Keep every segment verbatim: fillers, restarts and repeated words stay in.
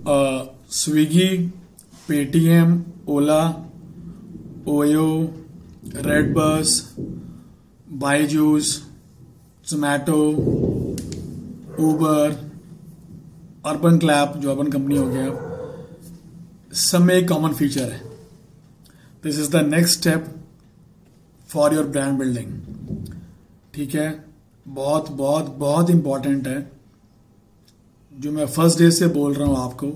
Swiggy, Paytm, Ola, OYO, Redbus, Byju's, Zomato, Uber, Urban Clap जो Urban Company हो गया, सब में एक कॉमन फीचर है. This is the next step for your brand building. ठीक है, बहुत बहुत बहुत इंपॉर्टेंट है जो मैं फर्स्ट डे से बोल रहा हूं आपको.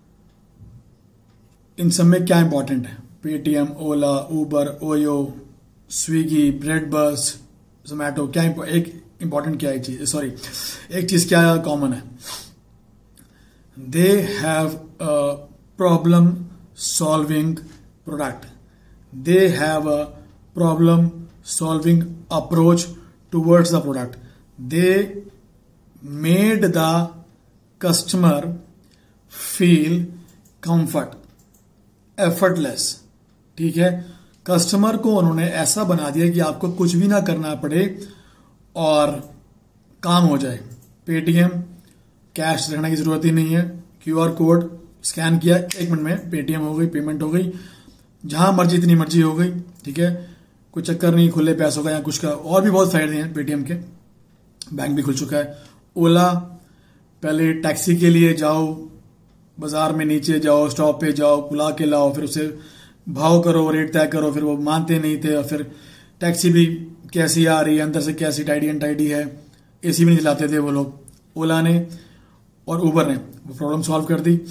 इन सब में क्या इंपॉर्टेंट है? Paytm, Ola, Uber, OYO, Swiggy, Redbus, Zomato, क्या एक इंपॉर्टेंट क्या है चीज, सॉरी एक चीज क्या कॉमन है? They have a problem solving product. They have a problem solving approach towards the product. They made the customer feel comfort, effortless. ठीक है, कस्टमर को उन्होंने ऐसा बना दिया कि आपको कुछ भी ना करना पड़े और काम हो जाए. पेटीएम, कैश रखने की जरूरत ही नहीं है. क्यूआर कोड स्कैन किया, एक मिनट में पेटीएम हो गई, पेमेंट हो गई, जहां मर्जी इतनी मर्जी हो गई. ठीक है, कोई चक्कर नहीं खुले पैसों का या कुछ का. और भी बहुत फायदे हैं पेटीएम के, बैंक भी खुल चुका है. ओला, पहले टैक्सी के लिए जाओ, बाजार में नीचे जाओ, स्टॉप पे जाओ, बुला के लाओ, फिर उसे भाव करो, रेट तय करो, फिर वो मानते नहीं थे. और फिर टैक्सी भी कैसी आ रही है, अंदर से कैसी टाइडी एंड टाइडी है, एसी भी नहीं चलाते थे वो लोग. ओला ने और उबर ने वो प्रॉब्लम सॉल्व कर दी.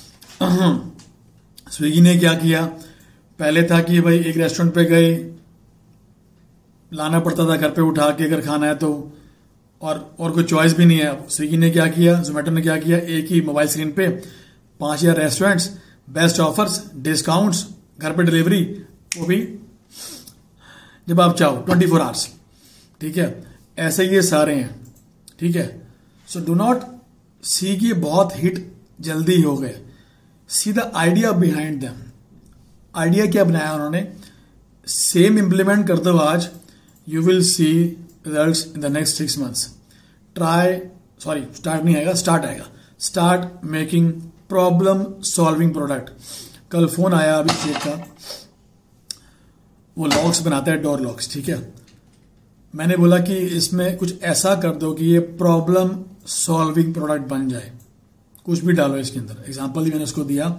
स्विगी ने क्या किया? पहले था कि भाई एक रेस्टोरेंट पे गए, लाना पड़ता था घर पे उठा के अगर खाना है तो, और और कोई चॉइस भी नहीं है. स्विगी ने क्या किया, जोमैटो ने क्या किया, एक ही मोबाइल स्क्रीन पे पांच हजार रेस्टोरेंट्स, बेस्ट ऑफर्स, डिस्काउंट्स, घर पे डिलीवरी, वो भी जब आप चाहो, ट्वेंटी फोर आवर्स. ठीक है, ऐसे ये सारे हैं. ठीक है, सो डू नॉट सी कि बहुत हिट जल्दी हो गए. See the idea behind them. Idea क्या बनाया उन्होंने, सेम इंप्लीमेंट कर दो आज, you will see results in the next six months. Try, sorry start नहीं आएगा, स्टार्ट आएगा. Start making problem solving product. कल फोन आया अभिषेक का, वो लॉक्स बनाता है, डोर लॉक्स. ठीक है, मैंने बोला कि इसमें कुछ ऐसा कर दो कि ये प्रॉब्लम सॉल्विंग प्रोडक्ट बन जाए, कुछ भी डालो इसके अंदर. एग्जांपल भी मैंने उसको दिया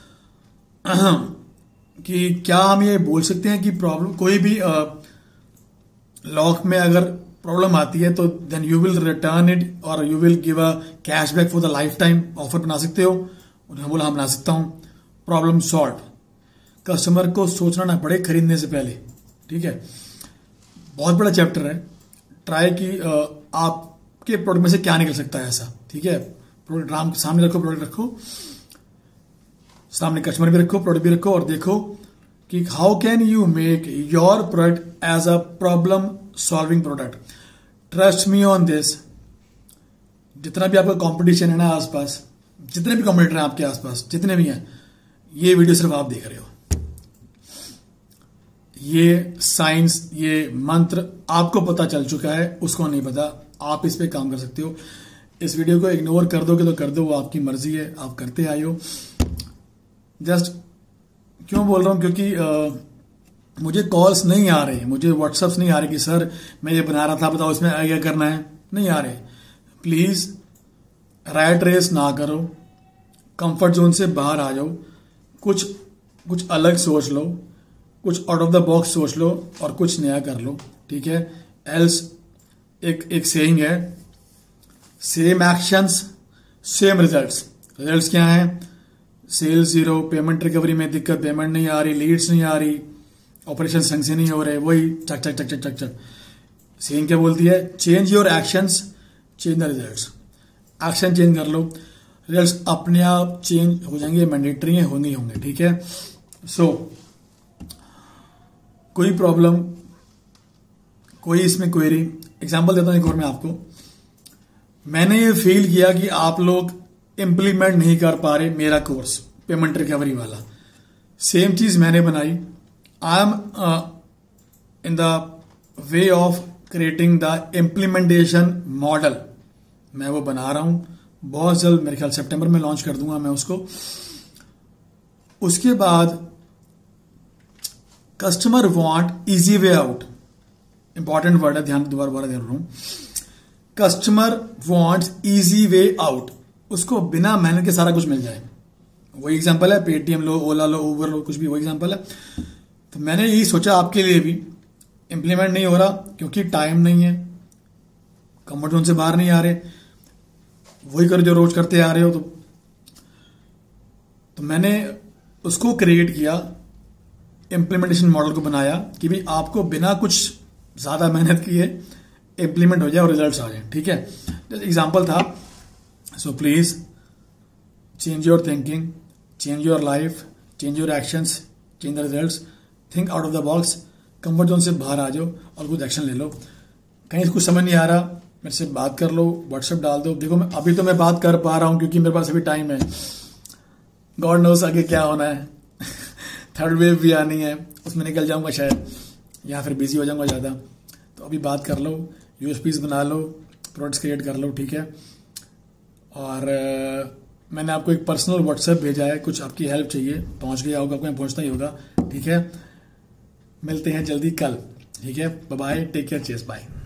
कि क्या हम ये बोल सकते हैं कि प्रॉब्लम कोई भी लॉक में अगर प्रॉब्लम आती है तो then you will return it और you will give a cashback for the life time offer बना सकते हो. उन्होंने बोला हाँ बना सकता हूं. Problem solve. कस्टमर को सोचना ना पड़े खरीदने से पहले. ठीक है, बहुत बड़ा चैप्टर है. ट्राई कि आपके प्रोडक्ट में से क्या निकल सकता है ऐसा. ठीक है, प्रोडक्ट राम सामने रखो, प्रोडक्ट रखो सामने, कस्टमर भी रखो, प्रोडक्ट भी रखो, और देखो कि how can you make your product as a problem solving product. Trust me on this. जितना भी आपका कंपटीशन है ना आसपास, जितने भी कॉम्पिटिटर हैं आपके आसपास, जितने भी हैं, ये वीडियो सिर्फ आप देख रहे हो. ये साइंस, ये मंत्र आपको पता चल चुका है, उसको नहीं पता. आप इस पे काम कर सकते हो. इस वीडियो को इग्नोर कर दोगे तो कर दो, वो आपकी मर्जी है, आप करते आए हो. जस्ट क्यों बोल रहा हूं, क्योंकि आ, मुझे कॉल्स नहीं आ रहे, मुझे व्हाट्सएप्स नहीं आ रहे कि सर मैं ये बना रहा था, बताओ इसमें क्या करना है. नहीं आ रहे. प्लीज रैट रेस ना करो, कंफर्ट जोन से बाहर आ जाओ, कुछ कुछ अलग सोच लो, कुछ आउट ऑफ द बॉक्स सोच लो और कुछ नया कर लो. ठीक है, एल्स एक एक सेइंग है, same actions same results. Results क्या है? सेल जीरो, पेमेंट रिकवरी में दिक्कत, पेमेंट नहीं आ रही, लीड्स नहीं आ रही, ऑपरेशन संग से नहीं हो रहे, वही चक चक चक चक चक चक. सेइंग क्या बोलती है? Change your actions, change the results. Action change कर लो, रिजल्ट्स अपने आप चेंज हो जाएंगे, मैंडेटरी है, होंगे होंगे. ठीक है, सो so, कोई प्रॉब्लम, कोई इसमें क्वेरी, एग्जांपल देता हूं एक और मैं आपको. मैंने ये फील किया कि आप लोग इंप्लीमेंट नहीं कर पा रहे मेरा कोर्स पेमेंट रिकवरी वाला. सेम चीज मैंने बनाई. I am in the way of creating the implementation model. मैं वो बना रहा हूं, बहुत जल्द, मेरे ख्याल सितंबर में लॉन्च कर दूंगा मैं उसको। उसके बाद customer want easy way out, important word है, ध्यान दोबारा दोबारा ध्यान रहा हूं। Customer wants easy way out, उसको बिना मेहनत के सारा कुछ मिल जाए। वही एग्जांपल है, पेटीएम लो, ओला लो, उबर लो, कुछ भी वही एग्जांपल है। तो मैंने यही सोचा आपके लिए भी इंप्लीमेंट नहीं हो रहा क्योंकि टाइम नहीं है, कंफर्ट जोन से बाहर नहीं आ रहे, वही करो जो रोज करते आ रहे हो। तो तो मैंने उसको क्रिएट किया, इंप्लीमेंटेशन मॉडल को बनाया कि भी आपको बिना कुछ ज्यादा मेहनत किए इंप्लीमेंट हो जाए और रिजल्ट्स आ जाए। ठीक है, जैसे एग्जांपल था, so please change your thinking, change your life, change your actions, change the results, think out of the box, comfort zone से बाहर आ जाओ और कुछ एक्शन ले लो। कहीं कुछ समझ नहीं आ रहा, मेरे से बात कर लो, व्हाट्सएप डाल दो। देखो मैं अभी तो मैं बात कर पा रहा हूं क्योंकि मेरे पास अभी टाइम है, गॉड नोस आगे क्या होना है। थर्ड वेव भी आनी है, उसमें निकल जाऊंगा शायद, या फिर बिजी हो जाऊंगा ज्यादा। तो अभी बात कर लो, यूएसपीज बना लो, प्रोडक्ट्स क्रिएट कर लो। ठीक है, और uh, मैंने आपको एक पर्सनल व्हाट्सएप भेजा है, कुछ आपकी हेल्प चाहिए, पहुंच गया होगा, आपको पहुंचना ही होगा। ठीक है, मिलते हैं जल्दी कल। ठीक है, bye bye, take care, cheers, bye.